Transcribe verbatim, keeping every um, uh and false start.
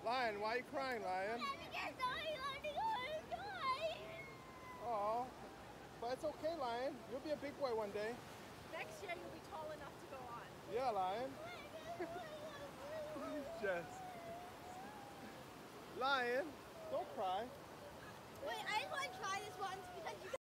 Lion, why are you crying, Lion? Oh, but it's okay, Lion. You'll be a big boy one day. Next year you'll be tall enough to go on. Yeah, Lion. Jess. Lion, don't cry. Wait, I just want to try this once because you